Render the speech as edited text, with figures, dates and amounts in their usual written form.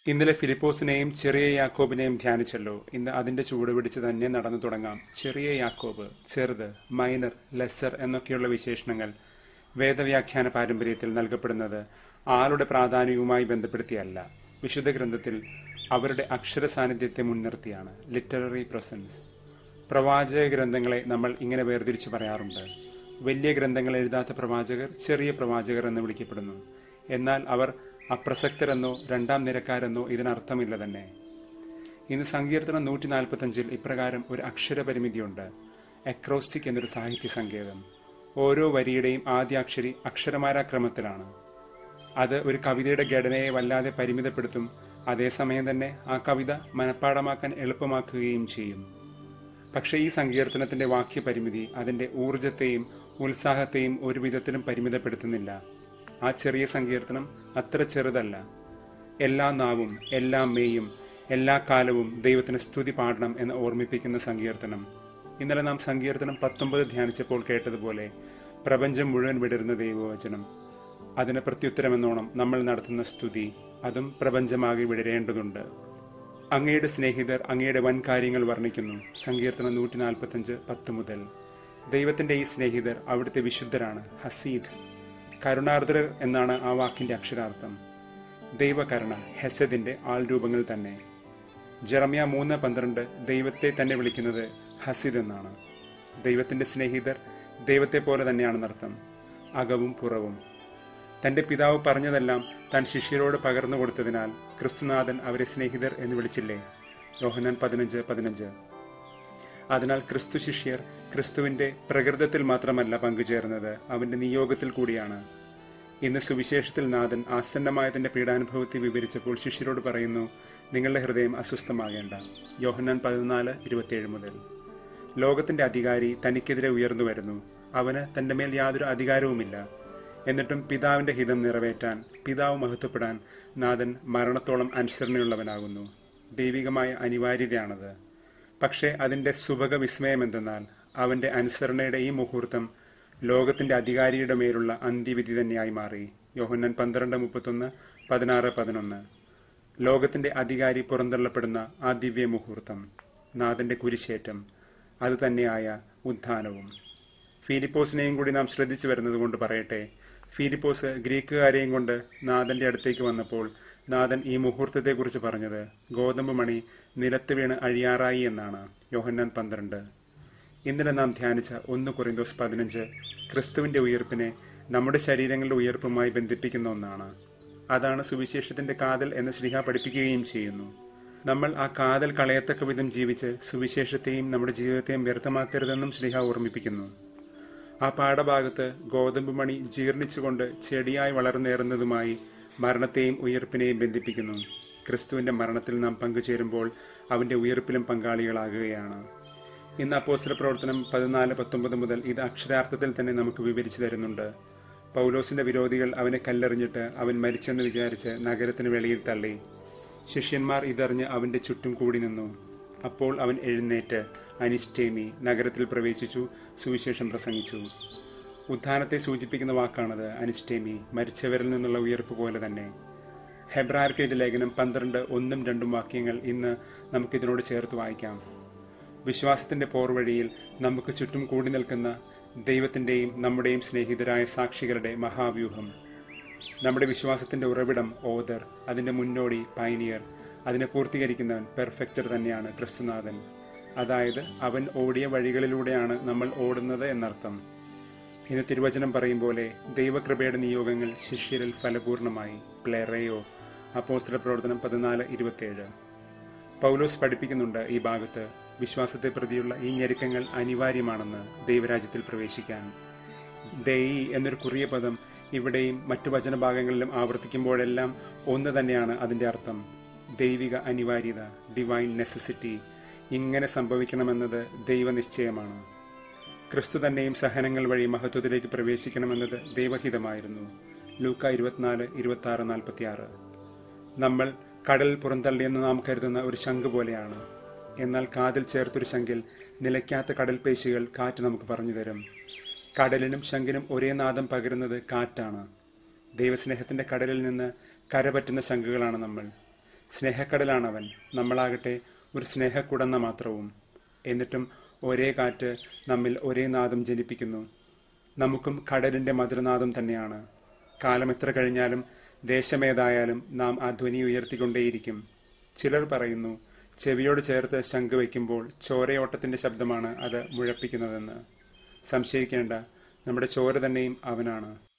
ഇന്നലെ ഫിലിപ്പോസിനെയും ചെറിയ യാക്കോബിനെയും ധ്യാനിച്ചല്ലോ. ഇന്ന് അതിന്റെ ചുവടുപിടിച്ച് തന്നെ നടന്നു തുടങ്ങാം. ചെറിയ യാക്കോബ്, ചെറുത്, മൈനർ, ലെസർ എന്നൊക്കെയുള്ള വിശേഷണങ്ങൾ വേദവ്യാഖ്യാന പാരമ്പര്യത്തിൽ നൽകപ്പെടുന്നത് ആളുടെ പ്രാധാന്യവുമായി ബന്ധപ്പെടുത്തിയല്ല, വിശുദ്ധ ഗ്രന്ഥത്തിൽ അവരുടെ അക്ഷര സാന്നിധ്യത്തെ മുൻനിർത്തിയാണ്. Literary presence. പ്രവാചക ഗ്രന്ഥങ്ങളെ നമ്മൾ ഇങ്ങനെ വേർതിരിച്ചു പറയാറുണ്ട്. വലിയ ഗ്രന്ഥങ്ങൾ എഴുതാത്ത പ്രവാചകർ ചെറിയ പ്രവാചകർ എന്ന് വിളിക്കപ്പെടുന്നു. എന്നാൽ അവർ അപ്രസക്തരെന്നോ രണ്ടാം നിരക്കാരെന്നോ ഇതിനർത്ഥമില്ല തന്നെ. ഇന്ന് സങ്കീർത്തനം 145 ഇപ്രകാരം ഒരു അക്ഷരപരിമിതിയുണ്ട്. അക്രോസ്റ്റിക് എന്നൊരു സാഹിത്യ സങ്കേതം. ഓരോ വരിയുടെയും ആദ്യാക്ഷരി അക്ഷരമാലാക്രമത്തിലാണ്. അത് ഒരു കവിതയുടെ ഘടനയെ വല്ലാതെ പരിമിതപ്പെടുത്തും. അതേസമയം തന്നെ ആ കവിത മനഃപ്പാഠമാക്കാൻ എളുപ്പമാക്കുകയും ചെയ്യും. പക്ഷേ ഈ സങ്കീർത്തനത്തിന്റെ വാക്യപരിമിതി അതിന്റെ ഊർജത്തെയും ഉത്സാഹത്തെയും ഒരു വിധത്തിലും പരിമിതപ്പെടുത്തുന്നില്ല. ആ ചെറിയ സങ്കീർത്തനം അത്ര ചെറുതല്ല. എല്ലാ നാവും എല്ലാ മേയും എല്ലാ കാലവും ദൈവത്തിന് സ്തുതി പാടണം എന്ന് ഓർമ്മിപ്പിക്കുന്ന സങ്കീർത്തനം. ഇന്നലെ നാം സങ്കീർത്തനം 19 ധ്യാനിച്ചപ്പോൾ കേട്ടതുപോലെ പ്രപഞ്ചം മുഴുവൻ വിടരുന്ന ദൈവവചനം. അതിന് പ്രത്യുത്തരമെന്നോണം നമ്മൾ നടത്തുന്ന സ്തുതി അതും പ്രപഞ്ചമാകെ വിടരേണ്ടതുണ്ട്. അങ്ങയുടെ സ്നേഹിതർ അങ്ങയുടെ വൻ കാര്യങ്ങൾ വർണ്ണിക്കുന്നു. സങ്കീർത്തനം 145 10 മുതൽ. ദൈവത്തിന്റെ ഈ സ്നേഹിതർ അവിടുത്തെ വിശുദ്ധരാണ്. ഹസീദ്, കരുണാർദ്രർ എന്നാണ് ആ വാക്കിന്റെ അക്ഷരാർത്ഥം. ദൈവകരുണ, ഹെസദിന്റെ ആൾരൂപങ്ങൾ തന്നെ. ജെറമ്യ 3:12 ദൈവത്തെ തന്നെ വിളിക്കുന്നത് ഹസീദ് എന്നാണ്. ദൈവത്തിന്റെ സ്നേഹിതർ ദൈവത്തെ പോലെ തന്നെയാണെന്നർത്ഥം, അകവും പുറവും. തന്റെ പിതാവ് പറഞ്ഞതെല്ലാം താൻ ശിഷ്യരോട് പകർന്നു കൊടുത്തതിനാൽ ക്രിസ്തുനാഥൻ അവരെ സ്നേഹിതർ എന്ന് വിളിച്ചില്ലേ? യോഹന്നാൻ 15:15. അതിനാൽ ക്രിസ്തു ശിഷ്യർ ക്രിസ്തുവിന്റെ പ്രകൃതത്തിൽ മാത്രമല്ല പങ്കുചേർന്നത്, അവന്റെ നിയോഗത്തിൽ കൂടിയാണ്. ഇന്ന് സുവിശേഷത്തിൽ നാഥൻ ആസന്നമായതിന്റെ പീഡാനുഭവത്തെ വിവരിച്ചപ്പോൾ ശിഷ്യരോട് പറയുന്നു, നിങ്ങളുടെ ഹൃദയം അസ്വസ്ഥമാകേണ്ട. യോഹന്നാൻ 14:27 മുതൽ. ലോകത്തിന്റെ അധികാരി തനിക്കെതിരെ ഉയർന്നു വരുന്നു. അവന് തന്റെ മേൽ യാതൊരു അധികാരവുമില്ല. എന്നിട്ടും പിതാവിന്റെ ഹിതം നിറവേറ്റാൻ, പിതാവ് മഹത്വപ്പെടാൻ നാഥൻ മരണത്തോളം അനുസരണയുള്ളവനാകുന്നു. ദൈവികമായ അനിവാര്യതയാണത്. പക്ഷേ അതിന്റെ സുഭഗ വിസ്മയം എന്തെന്നാൽ അവന്റെ അനുസരണയുടെ ഈ മുഹൂർത്തം ലോകത്തിന്റെ അധികാരിയുടെ മേലുള്ള അന്ത്യവിധി തന്നെയായി മാറി. യോഹന്നാൻ 12:31, 16:11. ലോകത്തിന്റെ അധികാരി പുറന്തള്ളപ്പെടുന്ന ആ ദിവ്യ മുഹൂർത്തം, നാഥന്റെ കുരിശേറ്റം, അത് തന്നെയായ ഉത്ഥാനവും. ഫിലിപ്പോസിനെയും കൂടി നാം ശ്രദ്ധിച്ചു വരുന്നത് കൊണ്ട് പറയട്ടെ. ഫിലിപ്പോസ് ഗ്രീക്കുകാരെയും കൊണ്ട് നാഥന്റെ അടുത്തേക്ക് വന്നപ്പോൾ നാഥൻ ഈ മുഹൂർത്തത്തെക്കുറിച്ച് പറഞ്ഞത് ഗോതമ്പ് മണി നിലത്ത് വീണ് അഴിയാറായി എന്നാണ്. യോഹന്നാൻ 12. ഇന്നലെ നാം ധ്യാനിച്ച 1 കൊറിന്തോസ് 15 ക്രിസ്തുവിന്റെ ഉയർപ്പിനെ നമ്മുടെ ശരീരങ്ങളുടെ ഉയർപ്പുമായി ബന്ധിപ്പിക്കുന്ന ഒന്നാണ്. അതാണ് സുവിശേഷത്തിന്റെ കാതൽ എന്ന് ശ്ലീഹ പഠിപ്പിക്കുകയും ചെയ്യുന്നു. നമ്മൾ ആ കാതൽ കളയത്തക്ക വിധം ജീവിച്ച് സുവിശേഷത്തെയും നമ്മുടെ ജീവിതത്തെയും വ്യർത്ഥമാക്കരുതെന്നും ശ്ലീഹ ഓർമ്മിപ്പിക്കുന്നു. ആ പാഠഭാഗത്ത് ഗോതമ്പ് മണി ജീർണിച്ചുകൊണ്ട് ചെടിയായി വളർന്നേറുന്നതുമായി മരണത്തെയും ഉയർപ്പിനെയും ബന്ധിപ്പിക്കുന്നു. ക്രിസ്തുവിന്റെ മരണത്തിൽ നാം പങ്കുചേരുമ്പോൾ അവന്റെ ഉയർപ്പിലും പങ്കാളികളാകുകയാണ്. ഇന്ന് അപ്പോസ്തല പ്രവർത്തനം 14:19 മുതൽ ഇത് അക്ഷരാർത്ഥത്തിൽ തന്നെ നമുക്ക് വിവരിച്ചു തരുന്നുണ്ട്. പൗലോസിന്റെ വിരോധികൾ അവനെ കല്ലെറിഞ്ഞിട്ട് അവൻ മരിച്ചെന്ന് വിചാരിച്ച് നഗരത്തിന് വെളിയിൽ തള്ളി. ശിഷ്യന്മാർ ഇതറിഞ്ഞ് അവന്റെ ചുറ്റും കൂടി നിന്നു. അപ്പോൾ അവൻ എഴുന്നേറ്റ് അനിസ്റ്റേമി നഗരത്തിൽ പ്രവേശിച്ചു, സുവിശേഷം പ്രസംഗിച്ചു. ഉത്ഥാനത്തെ സൂചിപ്പിക്കുന്ന വാക്കാണത് അനിസ്റ്റേമി, മരിച്ചവരിൽ നിന്നുള്ള ഉയർപ്പ് പോലെ തന്നെ. ഹെബ്രായർക്ക് എഴുതിയ ലേഖനം 12:1-2 വാക്യങ്ങൾ ഇന്ന് നമുക്കിതിനോട് ചേർത്ത് വായിക്കാം. വിശ്വാസത്തിന്റെ പോർവഴിയിൽ നമുക്ക് ചുറ്റും കൂടി നിൽക്കുന്ന ദൈവത്തിന്റെയും നമ്മുടെയും സ്നേഹിതരായ സാക്ഷികളുടെ മഹാവ്യൂഹം. നമ്മുടെ വിശ്വാസത്തിന്റെ ഉറവിടം ഓദർ, അതിന്റെ മുന്നോടി പൈനിയർ, അതിനെ പൂർത്തീകരിക്കുന്നവൻ പെർഫെക്റ്റർ തന്നെയാണ് ക്രിസ്തുനാഥൻ. അതായത് അവൻ ഓടിയ വഴികളിലൂടെയാണ് നമ്മൾ ഓടുന്നത് എന്നർത്ഥം. ഇന്ന് തിരുവചനം പറയും പോലെ ദൈവകൃപയുടെ നിയോഗങ്ങൾ ശിഷ്യരിൽ ഫലപൂർണമായി. പ്ലെറയോ, അപ്പോസ്തല പ്രവർത്തനം 14:27. പൗലോസ് പഠിപ്പിക്കുന്നുണ്ട് ഈ ഭാഗത്ത് വിശ്വാസത്തെ പ്രതിയുള്ള ഈ ഞെരുക്കങ്ങൾ അനിവാര്യമാണെന്ന് ദൈവരാജ്യത്തിൽ പ്രവേശിക്കാൻ. ഡെയി എന്നൊരു കുറിയ പദം ഇവിടെയും മറ്റു വചനഭാഗങ്ങളിലും ആവർത്തിക്കുമ്പോഴെല്ലാം ഒന്ന് തന്നെയാണ് അതിന്റെ അർത്ഥം. ദൈവിക അനിവാര്യത, ഡിവൈൻ നെസസിറ്റി. ഇങ്ങനെ സംഭവിക്കണമെന്നത് ദൈവനിശ്ചയമാണ്. ക്രിസ്തു തന്നെയും സഹനങ്ങൾ വഴി മഹത്വത്തിലേക്ക് പ്രവേശിക്കണമെന്നത് ദൈവഹിതമായിരുന്നു. ലൂക്ക 24, 26, 46. നമ്മൾ കടൽ പുറന്തള്ളിയെന്ന് നാം കരുതുന്ന ഒരു ശംഖ് പോലെയാണ്. എന്നാൽ കാതിൽ ചേർത്തൊരു ശംഖിൽ നിലയ്ക്കാത്ത കടൽ പേശികൾ കാറ്റ് നമുക്ക് പറഞ്ഞു തരും. കടലിനും ശംഖിനും ഒരേ നാദം പകരുന്നത് കാറ്റാണ്. ദൈവസ്നേഹത്തിന്റെ കടലിൽ നിന്ന് കരപറ്റുന്ന ശംഖുകളാണ് നമ്മൾ. സ്നേഹക്കടലാണവൻ, നമ്മളാകട്ടെ ഒരു സ്നേഹക്കുടന്ന മാത്രവും. എന്നിട്ടും ഒരേ കാറ്റ് നമ്മിൽ ഒരേ നാദം ജനിപ്പിക്കുന്നു. നമുക്കും കടലിന്റെ മധുരനാദം തന്നെയാണ്. കാലം എത്ര കഴിഞ്ഞാലും ദേശമേതായാലും നാം ആ ധ്വനി ഉയർത്തിക്കൊണ്ടേയിരിക്കും. ചിലർ പറയുന്നു, ചെവിയോട് ചേർത്ത് ശംഖ് വയ്ക്കുമ്പോൾ ചോരയോട്ടത്തിന്റെ ശബ്ദമാണ് അത് മുഴപ്പിക്കുന്നതെന്ന്. സംശയിക്കേണ്ട, നമ്മുടെ ചോര തന്നെയും അവനാണ്.